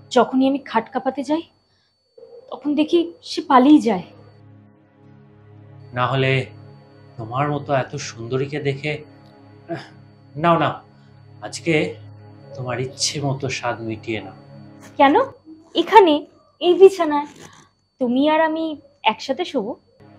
যখনই আমি খাট কাঁপাতে যাই তখন দেখি সে পালিয়ে যায়। না হলে তোমার মতো এত সুন্দরীকে দেখে নাও নাও, আজকে তোমার ইচ্ছে মতো স্বাদ মিটিয়ে নাও। কেন? এখানে, এই বিছানায় তুমি আর আমি একসাথে শোবো?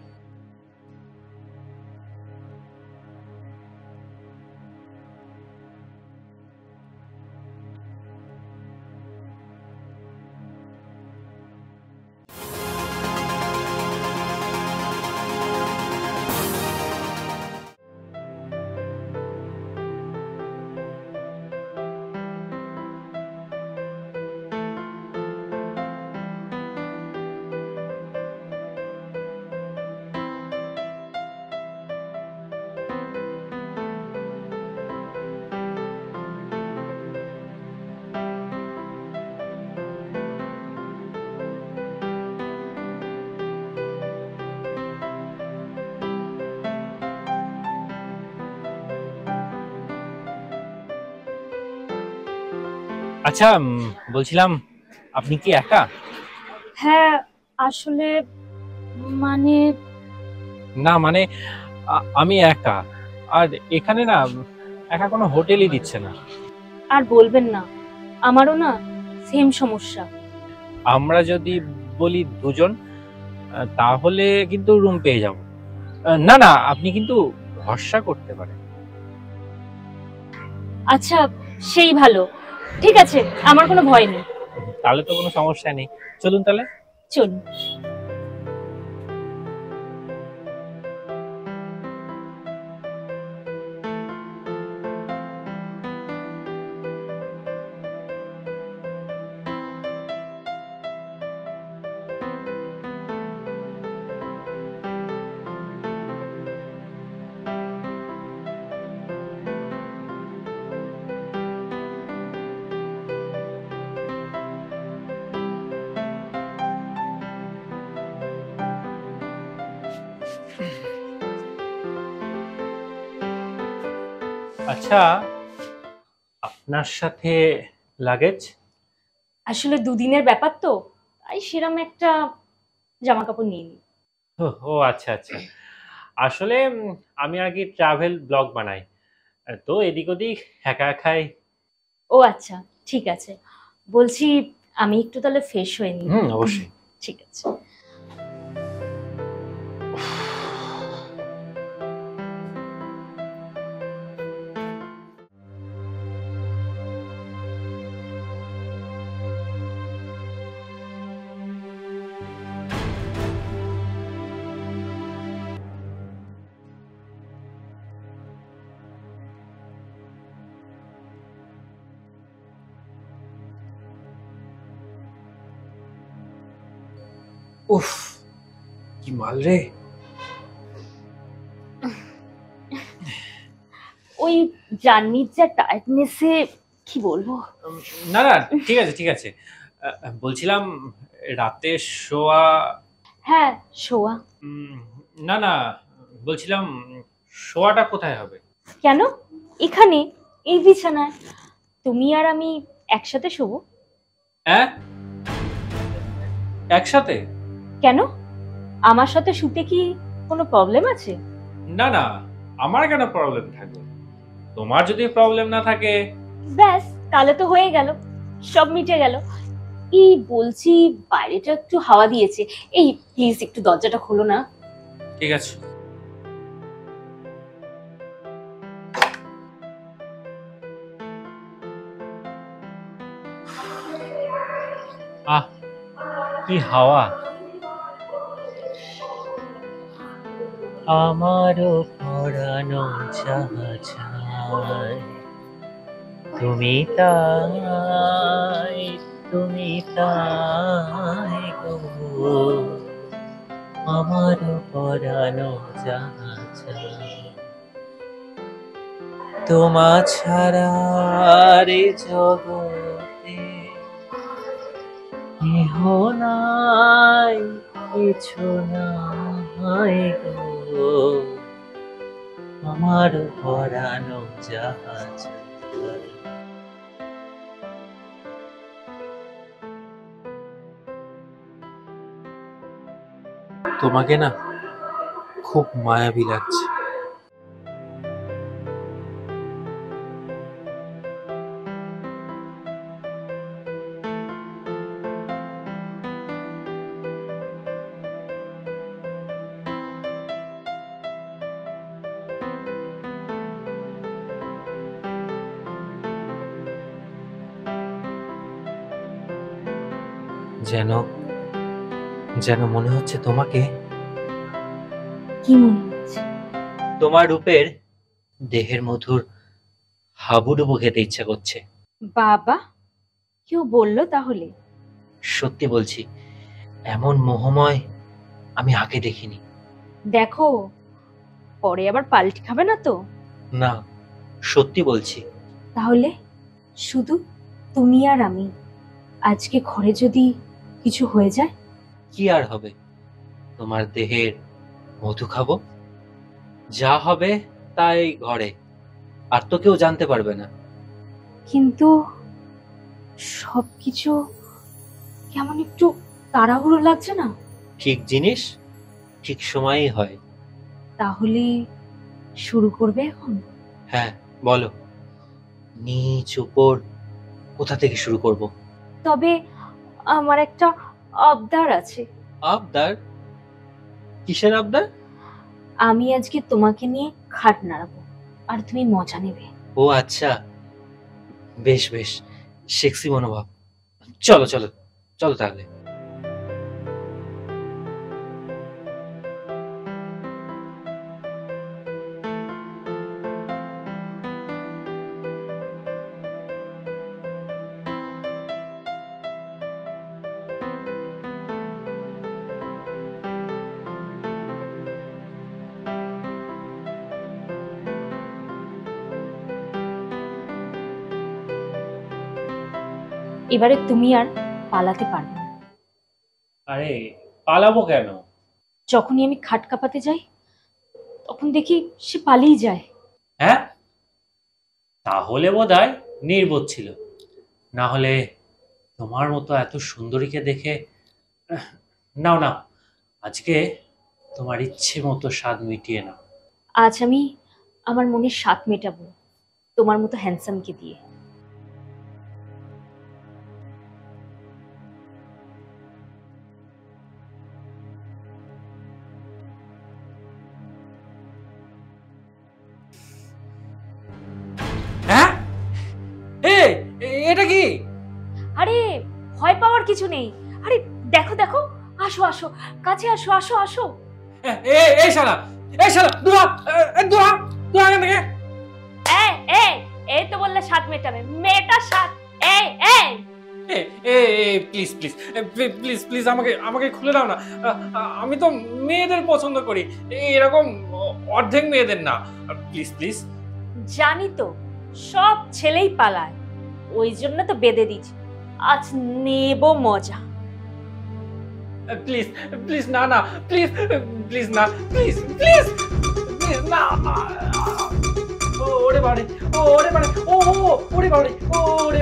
আচ্ছা, বলছিলাম আপনি কি একা? হ্যাঁ, আসলে মানে না মানে আমি একা। আর এখানে না একা কোনো হোটেলই দিচ্ছে না। আর বলবেন না, আমারও না সেম সমস্যা। আমরা যদি বলি দুজন, তাহলে কিন্তু রুম পেয়ে যাব। না না, আপনি কিন্তু ভরসা করতে পারেন। আচ্ছা, সেই ভালো। ঠিক আছে, আমার কোনো ভয় নেই। তাহলে তো কোনো সমস্যা নেই, চলুন তাহলে। চলুন। আচ্ছা, আপনার সাথে লাগেজ? আসলে দুদিনের ব্যাপার তো, তাই সেরকম একটা জামা কাপড় নিয়ে নিই। ও ও, আচ্ছা আচ্ছা। আসলে আমি আগে ট্রাভেল ব্লগ বানাই, তো এদিক ওদিক একা একাই। ও আচ্ছা, ঠিক আছে। বলছি, আমি একটু তাহলে ফ্রেশ হয়ে নিই। অবশ্যই। ঠিক আছে। উফ, কি মাল রে! ওই জার্নির যা টায়ার্ডনেসে কি বলবো। না না, ঠিক আছে ঠিক আছে। বলছিলাম রাতে শোয়া। হ্যাঁ, শোয়া। উম, না না, বলছিলাম শোয়াটা কোথায় হবে? কেন? এখানে, এই বিছানায় তুমি আর আমি একসাথে শোবো। হ্যাঁ, একসাথে? কেন? আমার সাথে শুতে কি কোনো প্রবলেম আছে? না না, আমার কেন প্রবলেম থাকবে? তোমার যদি প্রবলেম না থাকে। ব্যাস, তাহলে তো হয়ে গেল, সব মিটে গেল। এই বলছি, বাইরেটা একটু হাওয়া দিয়েছে, এই প্লিজ একটু দরজাটা খোলো না। ঠিক আছে। আহ, কি হাওয়া! আমারও পরানো চায়, তুমি তাই, তুমি তাই গো, আমারও পরানো চায়। তোমা ছাড়া রে জগতে কেহ নাই, কিছু নাই গো, আমার পরানো জাহাজ। তোমাকে না খুব মায়াবী লাগছে। যেন যেন মনে হচ্ছে তোমাকে, কি মনে হচ্ছে? তোমার রূপের দেহের মধুর হাবুডুবু খেতে ইচ্ছা করছে। বাবা, কেউ বললো তাহলে? সত্যি বলছি, এমন মোহময় আমি আগে দেখিনি। দেখো, পরে আবার পাল্টি খাবে না তো? না, সত্যি বলছি। তাহলে শুধু তুমি আর আমি, আজকে ঘরে যদি কিছু হয়ে যায়? কি আর হবে, তোমার দেহের মধু খাবো, যা হবে তাই ঘরে, আর তো কেউ জানতে পারবে না। কিন্তু সবকিছু কেমন একটু তাড়াহুড়ো লাগছে না? ঠিক জিনিস ঠিক সময়েই হয়। তাহলে শুরু করবে এখন? হ্যাঁ, বলো, নিচ উপর কোথা থেকে শুরু করব? তবে আমার একটা আবদার আছে। আবদার? কিসের আবদার? আমি আজকে তোমাকে নিয়ে খাট নাড়াবো, আর তুমি মজা নেবে। ও আচ্ছা, বেশ বেশ, সেক্সি মনোভাব। চলো চলো চলো তাহলে। এবারে তুমি আর পালাতে পারবে না। আরে পালাবো কেন? যখনই আমি খাট কাঁপাতে যাই, তখন দেখি সে পালিয়ে যায়। হ্যাঁ, তাহলে বোধহয় নির্বোধ ছিল, না হলে তোমার মতো এত সুন্দরীকে দেখে নাও নাও, আজকে তোমার ইচ্ছে মতো স্বাদ মিটিয়ে নাও। আজ আমি আমার মনের স্বাদ মেটাবো তোমার মতো হ্যান্ডসামকে দিয়ে। হ্যাঁ, এটা কি? আরে ভয় পাওয়ার কিছু নেই। আরে দেখো দেখো, আসো আসো, কাছে আসো, আসো আসো। এই শালা, দূরা, দূরা, দূরা এখান থেকে। এই এই এই তো বললে স্বাদ মেটাবে, মেটা স্বাদ। এই এই প্লিজ প্লিজ প্লিজ প্লিজ আমাকে আমাকে খুলে দাও না। আমি তো মেয়েদের পছন্দ করি, এরকম অর্ধেক মেয়েদের না। Please please. জানি তো, সব ছেলেই পালায়, ওই জন্য তো বেঁধে দিচ্ছি। আজ নেব মজা। প্লিজ প্লিজ, না না, প্লিজ প্লিজ, না প্লিজ প্লিজ প্লিজ, না। ওরে বাড়ি, ওরে বাড়ি, ওরে বাড়ি, ওরে